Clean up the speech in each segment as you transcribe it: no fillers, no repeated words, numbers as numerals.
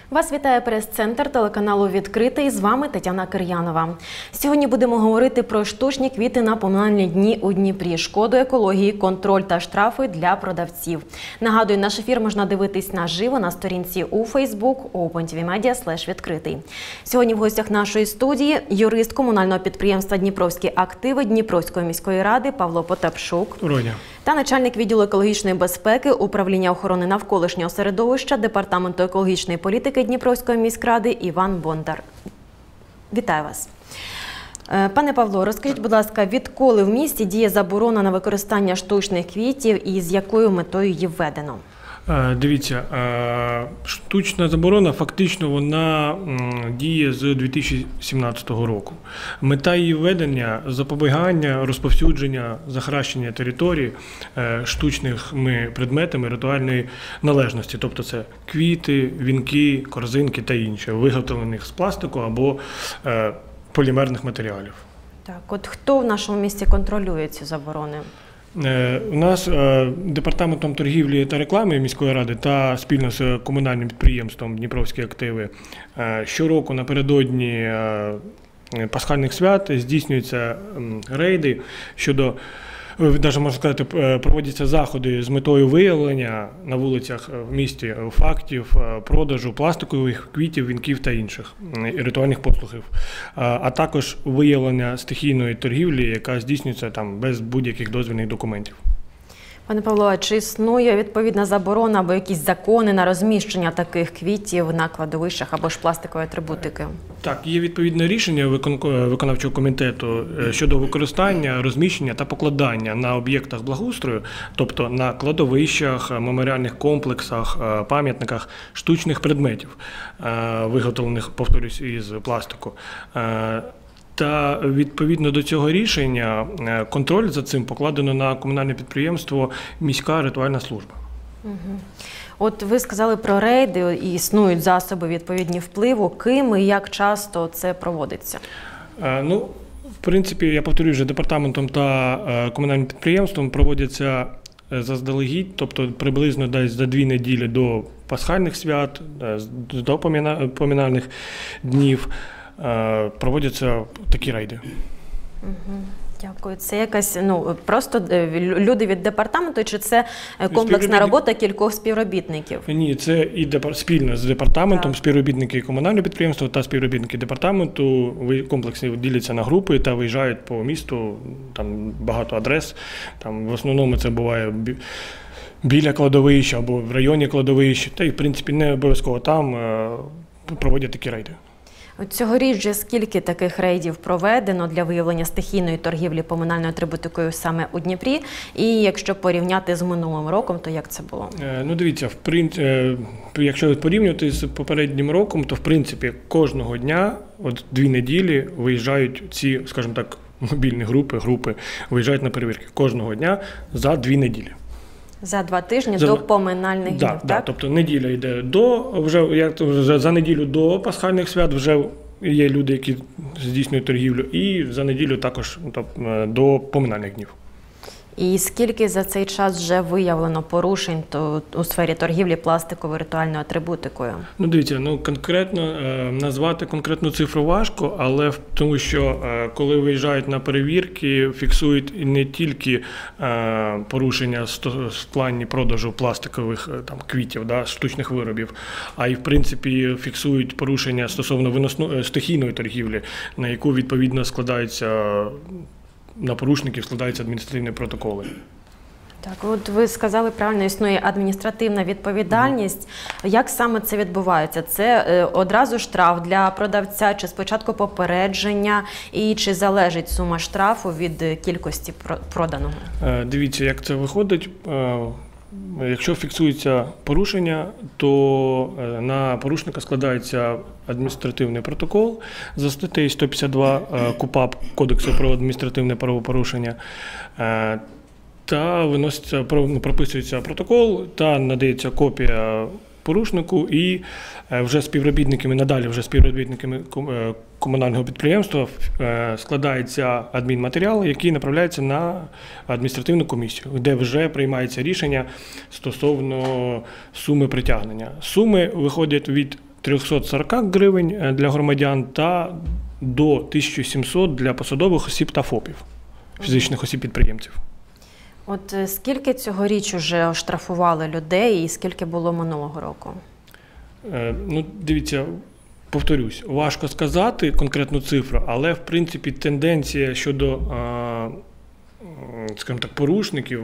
Вас вітає прес-центр телеканалу «Відкритий». З вами Тетяна Кир'янова. Сьогодні будемо говорити про штучні квіти на поминальні дні у Дніпрі, шкоду екології, контроль та штрафи для продавців. Нагадую, наш ефір можна дивитись наживо на сторінці у Facebook opentvmedia/відкритий. Сьогодні в гостях нашої студії юрист комунального підприємства «Дніпровські активи» Дніпровської міської ради Павло Потапшук. Роня. Та начальник відділу екологічної безпеки, управління охорони навколишнього середовища, департаменту екологічної політики Дніпровської міськради Іван Бондар. Вітаю вас. Пане Павло, розкажіть, будь ласка, відколи в місті діє заборона на використання штучних квітів і з якою метою її введено? Дивіться, штучна заборона фактично вона діє з 2017 року. Мета її введення – запобігання, розповсюдження, захаращення території штучними предметами ритуальної належності. Тобто це квіти, вінки, корзинки та інше, виготовлених з пластику або полімерних матеріалів. Так, от хто в нашому місті контролює ці заборони? У нас департаментом торгівлі та реклами міської ради та спільно з комунальним підприємством «Дніпровські активи» щороку напередодні пасхальних свят здійснюються рейди щодо, навіть можна сказати, проводяться заходи з метою виявлення на вулицях в місті фактів продажу пластикових квітів, вінків та інших ритуальних послугів, а також виявлення стихійної торгівлі, яка здійснюється там без будь-яких дозвільних документів. Пане Павло, чи існує відповідна заборона або якісь закони на розміщення таких квітів на кладовищах або ж пластикової атрибутики? Так, є відповідне рішення виконавчого комітету щодо використання, розміщення та покладання на об'єктах благоустрою, тобто на кладовищах, меморіальних комплексах, пам'ятниках штучних предметів, виготовлених, повторюсь, із пластику. Та відповідно до цього рішення контроль за цим покладено на комунальне підприємство «Міська ритуальна служба». От ви сказали про рейди, і існують засоби відповідні впливу. Ким і як часто це проводиться? В принципі, я повторюю, вже департаментом та комунальним підприємством проводяться заздалегідь, тобто приблизно десь за 2 неділі до пасхальних свят, до поминальних днів. Проводяться такі рейди. Дякую. Це якась, просто люди від департаменту, чи це комплексна робота кількох співробітників? Ні, це і спільно з департаментом, співробітники комунального підприємства та співробітники департаменту комплексно діляться на групи та виїжджають по місту, там багато адрес, там в основному це буває біля кладовища або в районі кладовища, та й в принципі не обов'язково там проводять такі рейди. Цьогоріч вже скільки таких рейдів проведено для виявлення стихійної торгівлі поминальною атрибутикою саме у Дніпрі? І якщо порівняти з минулим роком, то як це було? Дивіться, якщо порівнювати з попереднім роком, то в принципі кожного дня, 2 неділі виїжджають ці, скажімо так, мобільні групи виїжджають на перевірки. Кожного дня за 2 неділі. За 2 тижні до поминальних днів, так? Так, тобто неділя йде за неділю до пасхальних свят вже є люди, які здійснюють торгівлю, і за неділю також до поминальних днів. І скільки за цей час вже виявлено порушень у сфері торгівлі пластиковою ритуальною атрибутикою? Дивіться, конкретно назвати конкретну цифру важко, але тому що коли виїжджають на перевірки, фіксують не тільки порушення в плані продажу пластикових квітів, штучних виробів, а й в принципі фіксують порушення стосовно стихійної торгівлі, на яку відповідно на порушників складаються адміністративні протоколи. Так, от ви сказали правильно, існує адміністративна відповідальність. Як саме це відбувається? Це одразу штраф для продавця, чи спочатку попередження, і чи залежить сума штрафу від кількості проданого? Дивіться, як це виходить. Якщо фіксується порушення, то на порушника складається адміністративний протокол за статтею 152 КУпАП Кодексу про адміністративне правопорушення, та прописується протокол та надається копія порушнику, і вже співробітниками комунального підприємства складається адмінматеріал, який направляється на адміністративну комісію, де вже приймається рішення стосовно суми притягнення. Суми виходять від 340 гривень для громадян та до 1700 для посадових осіб та ФОПів, фізичних осіб-підприємців. От скільки цьогоріч уже оштрафували людей і скільки було минулого року? Ну, дивіться, повторюсь, важко сказати конкретну цифру, але, в принципі, тенденція щодо, скажімо так, порушників,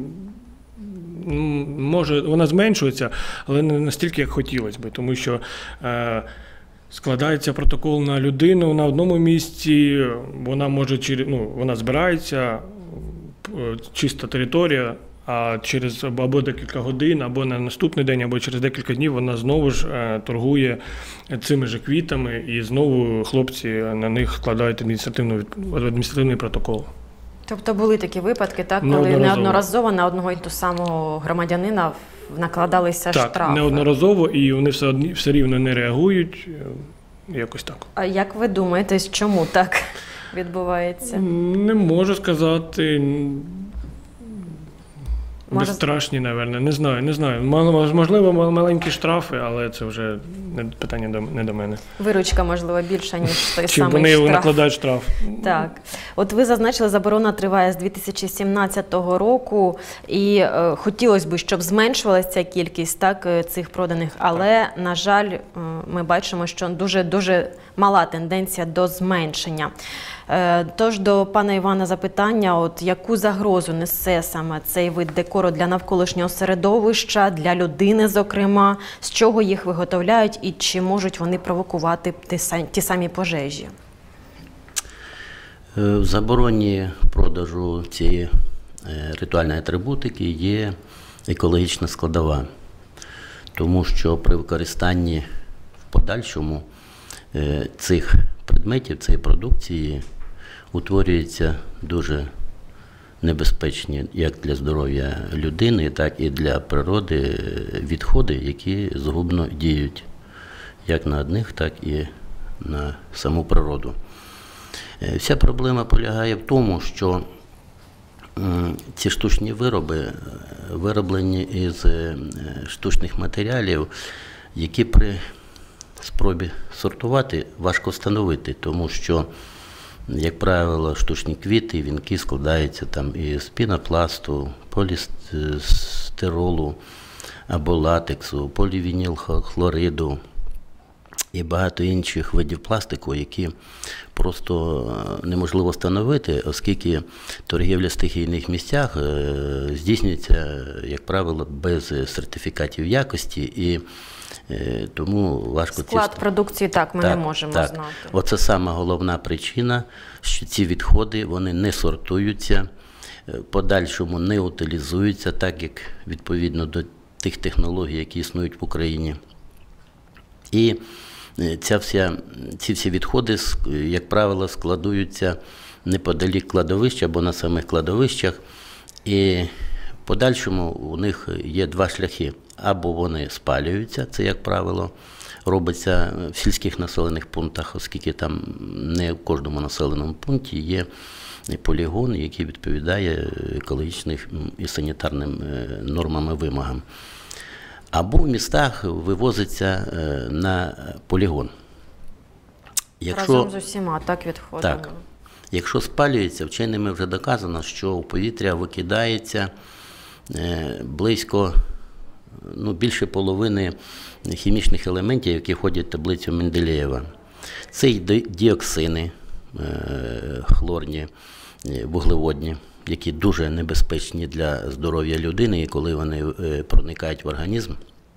може, вона зменшується, але не настільки, як хотілося б, тому що складається протокол на людину на одному місці, вона може, вона збирається, чиста територія, а через або декілька годин, або на наступний день, або через декілька днів вона знову ж торгує цими ж квітами, і знову хлопці на них складають адміністративний протокол. Тобто були такі випадки, так, коли неодноразово на одного і ту самого громадянина накладалися штрафи? Так, неодноразово, і вони все рівно не реагують, якось так. А як ви думаєте, чому так відбувається? Не можу сказати. Безстрашні, мабуть, не знаю. Можливо, маленькі штрафи, але це вже питання не до мене. Виручка, можливо, більша, ніж той Чим самий штраф. вони накладають штраф. Так. От ви зазначили, заборона триває з 2017 року, і хотілося б, щоб зменшувалася ця кількість цих проданих, але, на жаль, ми бачимо, що дуже мала тенденція до зменшення. Тож до пана Івана запитання, от яку загрозу несе саме цей вид декору для навколишнього середовища, для людини, зокрема, з чого їх виготовляють і чи можуть вони провокувати ті самі пожежі? В забороні продажу цієї ритуальної атрибутики є екологічна складова, тому що при використанні в подальшому цих предметів, цієї продукції утворюються дуже небезпечні як для здоров'я людини, так і для природи відходи, які згубно діють як на одних, так і на саму природу. Вся проблема полягає в тому, що ці штучні вироби вироблені із штучних матеріалів, які при спробі сортувати важко встановити, тому що, як правило, штучні квіти, вінки складаються там із пінопласту, полістиролу або латексу, полівінілхлориду і багато інших видів пластику, які просто неможливо встановити, оскільки торгівля в стихійних місцях здійснюється, як правило, без сертифікатів якості, і тому важко склад продукції ми не можемо знати. Оце сама головна причина, що ці відходи вони не сортуються, в подальшому не утилізуються, так як відповідно до тих технологій, які існують в Україні. І ці всі відходи, як правило, складуються неподалік кладовища або на самих кладовищах. І в подальшому у них є два шляхи. Або вони спалюються, це, як правило, робиться в сільських населених пунктах, оскільки там не в кожному населеному пункті є полігон, який відповідає екологічним і санітарним нормам і вимогам. Або в містах вивозиться на полігон. Разом з усіма, відходами. Так. Якщо спалюється, вченими вже доказано, що у повітря викидається близько, більше половини хімічних елементів, які входять в таблицю Менделєєва. Це й діоксини, хлорні, вуглеводні, які дуже небезпечні для здоров'я людини, і коли вони проникають в організм,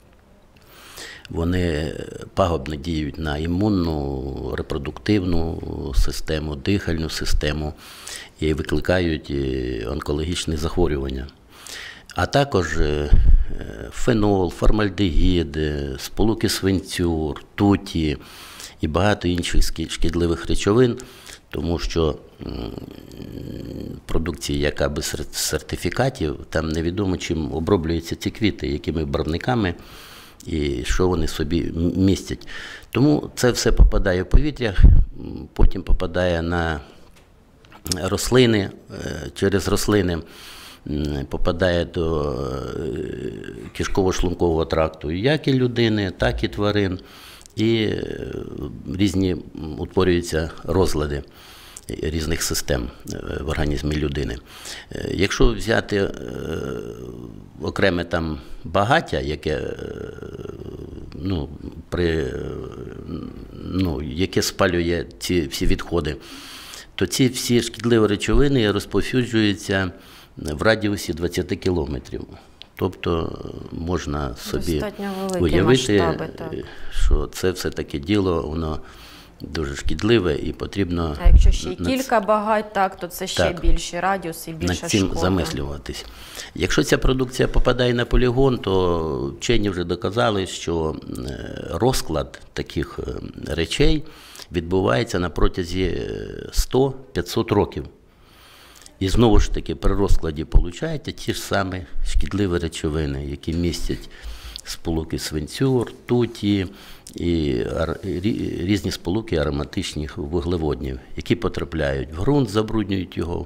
вони пагубно діють на імунну, репродуктивну систему, дихальну систему і викликають онкологічні захворювання. А також фенол, формальдегід, сполуки свинцю, ртуті і багато інших шкідливих речовин, тому що продукція, яка без сертифікатів, там невідомо, чим оброблюються ці квіти, якими барвниками і що вони собі містять. Тому це все попадає в повітря, потім попадає на рослини, через рослини попадає до кишково-шлункового тракту як і людини, так і тварин. і різні утворюються розлади різних систем в організмі людини. Якщо взяти окреме там багаття, яке спалює ці всі відходи, то ці всі шкідливі речовини розповсюджуються в радіусі 20 кілометрів. Тобто можна собі уявити, що це все-таки діло, воно дуже шкідливе і потрібно... А якщо ще й кілька багать, то це ще більший радіус і більша шкода. Над цим замислюватись. Якщо ця продукція попадає на полігон, то вчені вже доказали, що розклад таких речей відбувається на протязі 100-500 років. І знову ж таки при розкладі получаєте ті ж самі шкідливі речовини, які містять сполуки свинцю, ртуті і різні сполуки ароматичних вуглеводнів, які потрапляють в ґрунт, забруднюють його,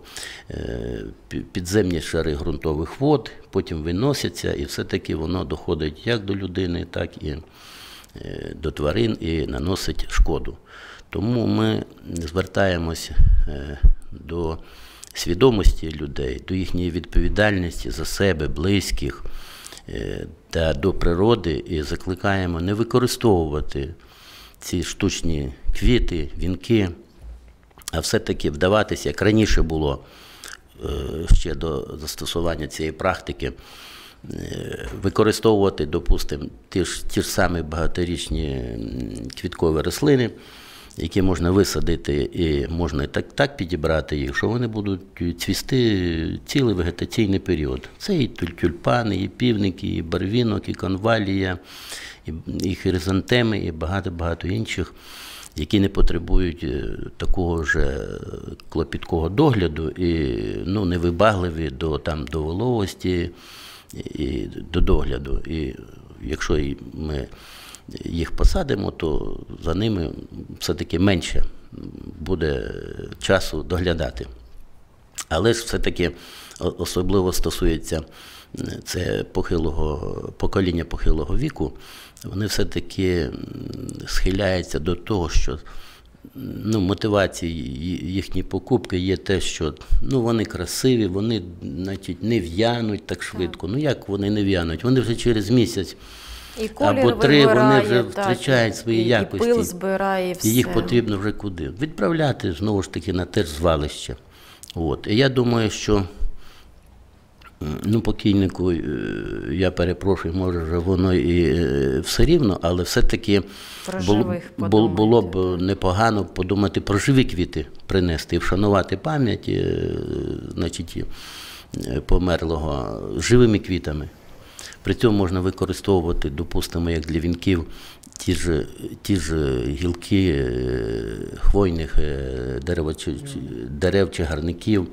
підземні шари ґрунтових вод, потім виносяться, і все-таки воно доходить як до людини, так і до тварин і наносить шкоду. Тому ми звертаємось до свідомості людей, до їхньої відповідальності за себе, близьких та до природи і закликаємо не використовувати ці штучні квіти, вінки, а все-таки вдаватися, як раніше було ще до застосування цієї практики, використовувати, допустимо, ті ж самі багаторічні квіткові рослини, які можна висадити і можна так підібрати їх, що вони будуть цвісти цілий вегетаційний період. Це і тюльпани, і півники, і барвінок, і конвалія, і хризантеми, і багато-багато інших, які не потребують такого ж клопіткого догляду і невибагливі до вологості і до догляду. І якщо ми їх посадимо, то за ними все-таки менше буде часу доглядати. Але ж все-таки особливо стосується це покоління похилого віку, вони все-таки схиляються до того, що мотивації їхні покупки є те, що вони красиві, вони не в'януть так швидко. Як вони не в'януть? Вони вже через місяць або 3 вони вже втрачають свої якості. І пил збирає, все. І їх потрібно вже куди? Відправляти, знову ж таки, на те ж звалище. І я думаю, що покійнику, я перепрошую, може воно і все рівно, але все-таки було б непогано подумати про живі квіти принести і вшанувати пам'ять померлого живими квітами. При цьому можна використовувати, допустимо, як для вінків, ті ж гілки хвойних дерев, чагарників,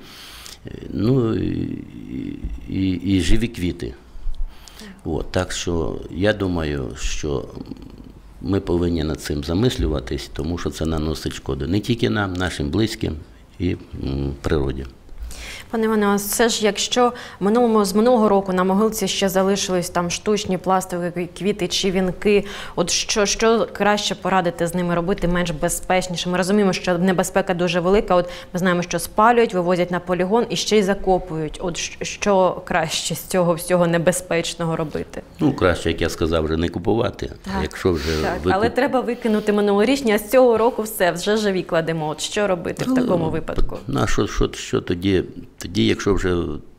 і живі квіти. Так що я думаю, що ми повинні над цим замислюватись, тому що це наносить шкоду не тільки нам, нашим близьким і природі. Пане Іване, все ж, якщо з минулого року на могилці ще залишились там штучні пластикові квіти чи вінки, що краще порадити з ними робити менш безпечніше? Ми розуміємо, що небезпека дуже велика, ми знаємо, що спалюють, вивозять на полігон і ще й закопують. Що краще з цього всього небезпечного робити? Краще, як я сказав, вже не купувати. Якщо вже але треба викинути минулорічні, а з цього року все, вже живі кладемо. Що робити в такому випадку? Що тоді? Тоді, якщо вже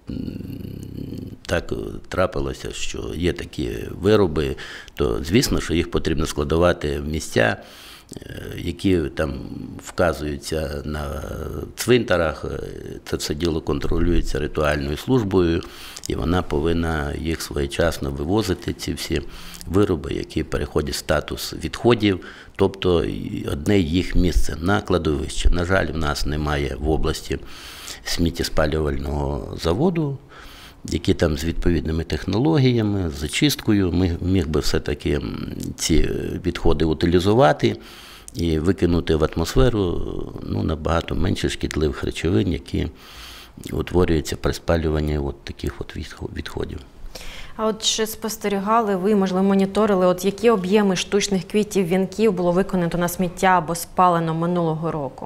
так трапилося, що є такі вироби, то звісно, що їх потрібно складувати в місця, які там вказуються на цвинтарах. Це все діло контролюється ритуальною службою, і вона повинна їх своєчасно вивозити, ці всі вироби, які переходять в статус відходів, тобто одне їх місце на кладовище. На жаль, в нас немає в області сміттєспалювального заводу, який там з відповідними технологіями, з зачисткою міг би все-таки ці відходи утилізувати і викинути в атмосферу набагато менше шкідливих речовин, які утворюються при спалюванні таких відходів. А от чи спостерігали ви, можливо, моніторили, от які об'єми штучних квітів, вінків було виконано на сміття або спалено минулого року?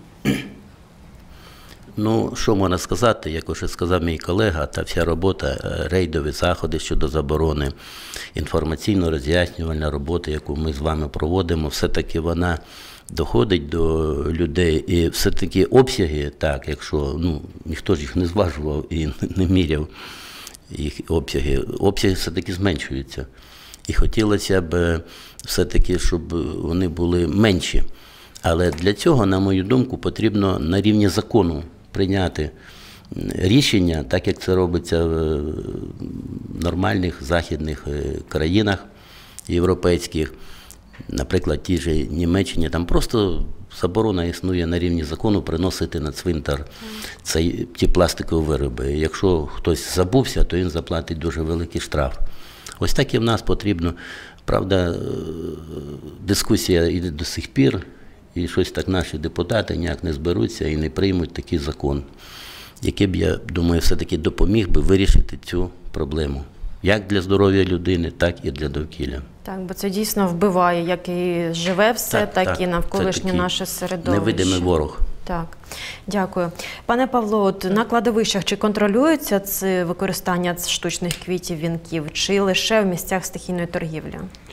Ну, що можна сказати, як уже сказав мій колега, та вся робота, рейдові заходи щодо заборони, інформаційно-роз'яснювальна робота, яку ми з вами проводимо, все-таки вона доходить до людей. І все-таки обсяги, так, якщо, ніхто ж їх не зважував і не міряв їх обсяги все-таки зменшуються. І хотілося б все-таки, щоб вони були менші. Але для цього, на мою думку, потрібно на рівні закону прийняти рішення, так як це робиться в нормальних західних країнах європейських, наприклад, ті ж Німеччині, там просто заборона існує на рівні закону приносити на цвинтар ті пластикові вироби. Якщо хтось забувся, то він заплатить дуже великий штраф. Ось так і в нас потрібно. Правда, дискусія йде до сих пір, і щось так наші депутати ніяк не зберуться і не приймуть такий закон, який б, я думаю, все-таки допоміг би вирішити цю проблему. Як для здоров'я людини, так і для довкілля. Так, бо це дійсно вбиває як і живе все, так і навколишнє наше середовище. Невидимий ворог. Так, дякую. Пане Павло, от на кладовищах чи контролюється це використання штучних квітів, вінків, чи лише в місцях стихійної торгівлі?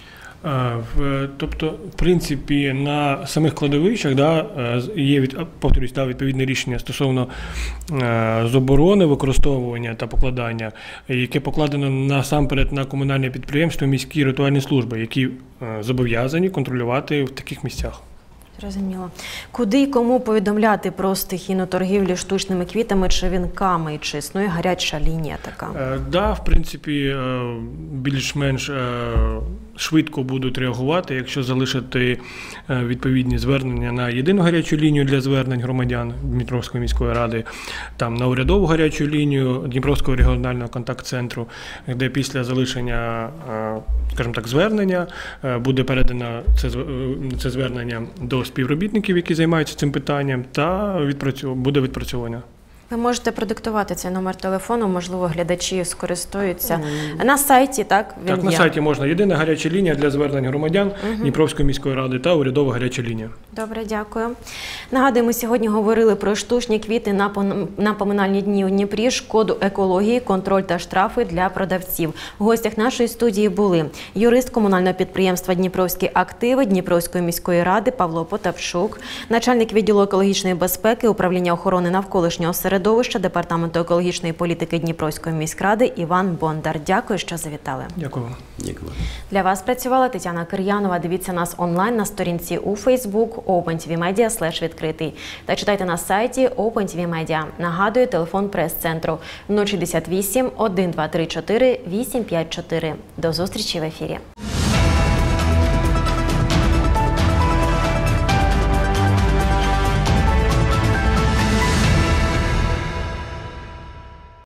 Тобто, в принципі, на самих кладовищах є відповідне рішення стосовно заборони використовування та покладання, яке покладено насамперед на комунальне підприємство міські ритуальні служби, які зобов'язані контролювати в таких місцях. Зрозуміло. Куди і кому повідомляти про стихійну торгівлю штучними квітами чи вінками? Чи існує гаряча лінія така? В принципі, більш-менш швидко будуть реагувати, якщо залишити відповідні звернення на єдину гарячу лінію для звернень громадян Дніпровської міської ради, там на урядову гарячу лінію Дніпровського регіонального контакт-центру, де після залишення, скажімо так, звернення буде передано це звернення до співробітників, які займаються цим питанням, та буде відпрацьовування. Ви можете продиктувати цей номер телефону, можливо, глядачі скористаються. На сайті, так? Так, на сайті можна. Єдина гаряча лінія для звернень громадян Дніпровської міської ради та урядова гаряча лінія. Добре, дякую. Нагадую, ми сьогодні говорили про штучні квіти на поминальні дні у Дніпрі, шкоду екології, контроль та штрафи для продавців. В гостях нашої студії були юрист комунального підприємства «Дніпровські активи» Дніпровської міської ради Павло Потапчук, начальник відділу екологічної безпеки, управління охорони навколишнього середовища, Департаменту екологічної політики Дніпровської міськради Іван Бондар. Дякую, що завітали. Дякую. Дякую. Для вас працювала Тетяна Кир'янова. Дивіться нас онлайн на сторінці у Facebook OpenTVMedia/відкритий та читайте на сайті OpenTV Media. Нагадую, телефон прес-центру 068 1234 854. До зустрічі в ефірі.